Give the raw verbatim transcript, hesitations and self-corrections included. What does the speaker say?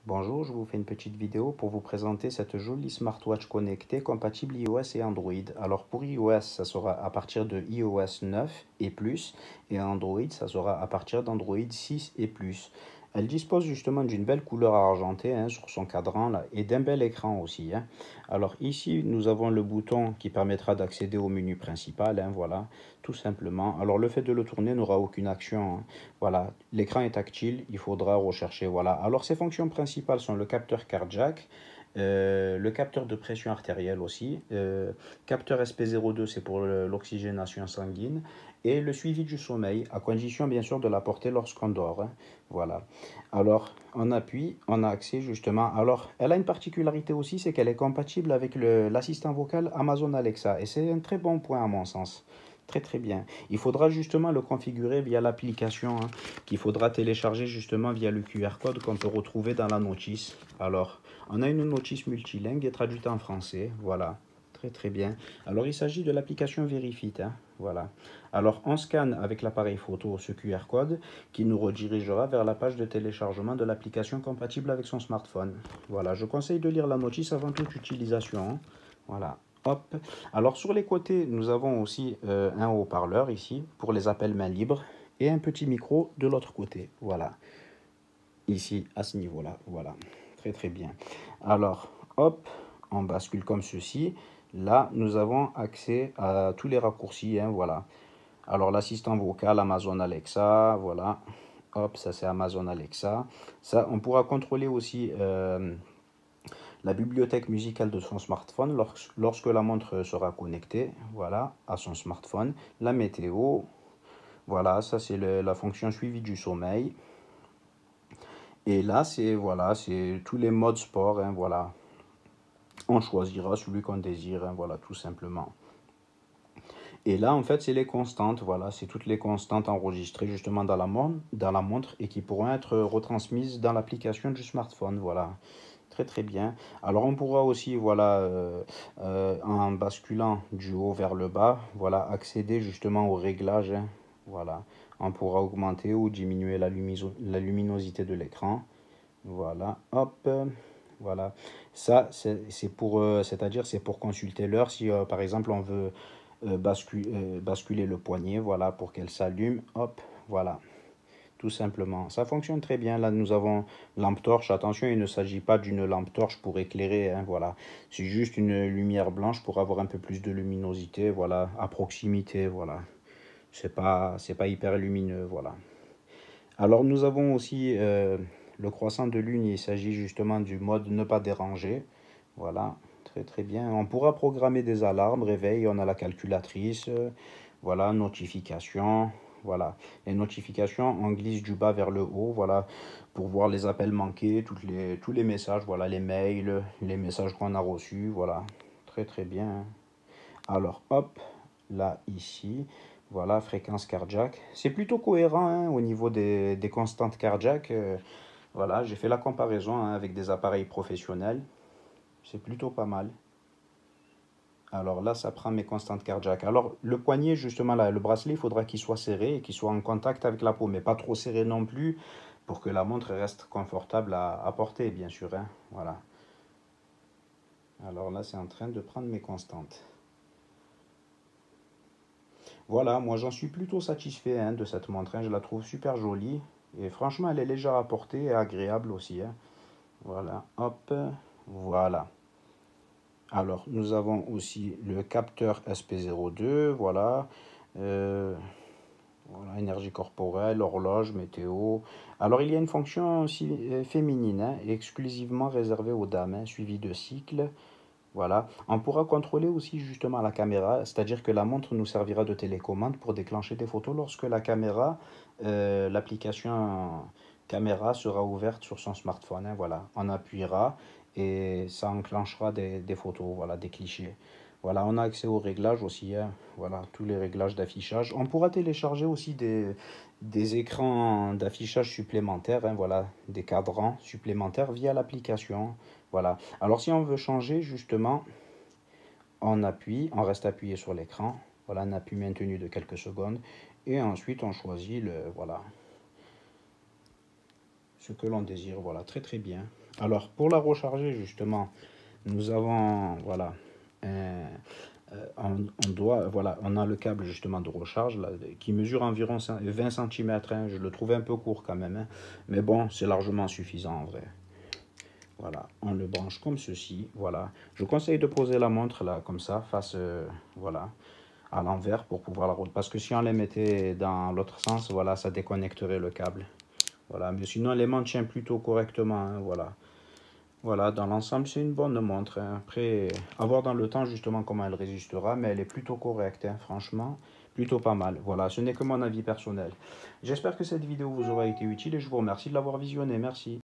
Bonjour, je vous fais une petite vidéo pour vous présenter cette jolie smartwatch connectée compatible iOS et Android. Alors pour iOS, ça sera à partir de iOS neuf et plus, et Android, ça sera à partir d'Android six et plus. Elle dispose justement d'une belle couleur argentée hein, sur son cadran là, et d'un bel écran aussi. Hein. Alors ici, nous avons le bouton qui permettra d'accéder au menu principal, hein, voilà, tout simplement. Alors le fait de le tourner n'aura aucune action. Hein. Voilà, l'écran est tactile, il faudra rechercher. Voilà. Alors ses fonctions principales sont le capteur cardiaque, euh, le capteur de pression artérielle aussi, euh, capteur S P zéro deux c'est pour l'oxygénation sanguine, et le suivi du sommeil, à condition bien sûr de la porter lorsqu'on dort. Hein. Voilà. Alors, on appuie, on a accès justement. Alors, elle a une particularité aussi, c'est qu'elle est compatible avec l'assistant vocal Amazon Alexa, et c'est un très bon point à mon sens. Très très bien. Il faudra justement le configurer via l'application hein, qu'il faudra télécharger justement via le Q R code qu'on peut retrouver dans la notice. Alors, on a une notice multilingue et traduite en français. Voilà. Très très bien. Alors, il s'agit de l'application Verifit. Hein, voilà. Alors, on scanne avec l'appareil photo ce Q R code qui nous redirigera vers la page de téléchargement de l'application compatible avec son smartphone. Voilà. Je conseille de lire la notice avant toute utilisation. Hein. Voilà. Hop. Alors sur les côtés, nous avons aussi euh, un haut-parleur ici pour les appels main libre et un petit micro de l'autre côté. Voilà. Ici, à ce niveau-là. Voilà. Très très bien. Alors, hop, on bascule comme ceci. Là, nous avons accès à tous les raccourcis. Hein, voilà. Alors l'assistant vocal, Amazon Alexa. Voilà. Hop, ça c'est Amazon Alexa. Ça, on pourra contrôler aussi... Euh, la bibliothèque musicale de son smartphone lorsque la montre sera connectée voilà, à son smartphone. La météo, voilà, ça c'est la fonction suivi du sommeil. Et là, c'est voilà, c'est tous les modes sport, hein, voilà. On choisira celui qu'on désire, hein, voilà, tout simplement. Et là, en fait, c'est les constantes, voilà, c'est toutes les constantes enregistrées justement dans la, montre, dans la montre et qui pourront être retransmises dans l'application du smartphone, voilà. Très très bien. Alors on pourra aussi, voilà, euh, euh, en basculant du haut vers le bas, voilà, accéder justement aux réglages. Hein, voilà, on pourra augmenter ou diminuer la, la luminosité de l'écran. Voilà, hop, voilà. Ça, c'est pour, euh, c'est-à-dire c'est pour consulter l'heure si euh, par exemple on veut euh, basculer, euh, basculer le poignet, voilà, pour qu'elle s'allume. Hop, voilà. Tout simplement. Ça fonctionne très bien. Là, nous avons lampe torche. Attention, il ne s'agit pas d'une lampe torche pour éclairer. Hein, voilà. C'est juste une lumière blanche pour avoir un peu plus de luminosité. Voilà. À proximité. Voilà. C'est pas, c'est pas hyper lumineux. Voilà. Alors, nous avons aussi euh, le croissant de lune. Il s'agit justement du mode ne pas déranger. Voilà. Très, très bien. On pourra programmer des alarmes, réveil. On a la calculatrice. Euh, voilà. Notification. Voilà, les notifications, on glisse du bas vers le haut, voilà, pour voir les appels manqués, toutes les, tous les messages, voilà, les mails, les messages qu'on a reçus, voilà, très très bien. Alors, hop, là, ici, voilà, fréquence cardiaque. C'est plutôt cohérent hein, au niveau des, des constantes cardiaques. Euh, voilà, j'ai fait la comparaison hein, avec des appareils professionnels. C'est plutôt pas mal. Alors là, ça prend mes constantes cardiaques. Alors le poignet, justement, là, le bracelet, il faudra qu'il soit serré et qu'il soit en contact avec la peau, mais pas trop serré non plus pour que la montre reste confortable à, à porter, bien sûr. Hein. Voilà. Alors là, c'est en train de prendre mes constantes. Voilà, moi j'en suis plutôt satisfait hein, de cette montre. Hein. Je la trouve super jolie et franchement, elle est légère à porter et agréable aussi. Hein. Voilà, hop, voilà. Alors, nous avons aussi le capteur S P zéro deux, voilà. Euh, Voilà, énergie corporelle, horloge, météo. Alors, il y a une fonction aussi euh, féminine, hein, exclusivement réservée aux dames, hein, suivie de cycle. Voilà. On pourra contrôler aussi justement la caméra, c'est-à-dire que la montre nous servira de télécommande pour déclencher des photos lorsque la caméra, euh, l'application caméra sera ouverte sur son smartphone. Hein, voilà. On appuiera et ça enclenchera des, des photos, voilà, des clichés. Voilà, on a accès aux réglages aussi, hein, voilà, tous les réglages d'affichage. On pourra télécharger aussi des, des écrans d'affichage supplémentaires, hein, voilà, des cadrans supplémentaires via l'application. Voilà. Alors si on veut changer, justement, on appuie, on reste appuyé sur l'écran. Voilà, un appui maintenu de quelques secondes. Et ensuite, on choisit le, voilà, ce que l'on désire. Voilà, très très bien. Alors, pour la recharger, justement, nous avons, voilà, un, euh, on, on doit, voilà, on a le câble justement de recharge là, qui mesure environ vingt centimètres. Hein. Je le trouve un peu court quand même, hein. Mais bon, c'est largement suffisant en vrai. Voilà, on le branche comme ceci. Voilà, je conseille de poser la montre là, comme ça, face, euh, voilà, à l'envers pour pouvoir la rouler. Parce que si on les mettait dans l'autre sens, voilà, ça déconnecterait le câble. Voilà, mais sinon, l'aimant tient plutôt correctement. Hein, voilà. Voilà, dans l'ensemble, c'est une bonne montre. Hein. Après, à voir dans le temps justement comment elle résistera, mais elle est plutôt correcte, hein, franchement, plutôt pas mal. Voilà, ce n'est que mon avis personnel. J'espère que cette vidéo vous aura été utile et je vous remercie de l'avoir visionnée. Merci.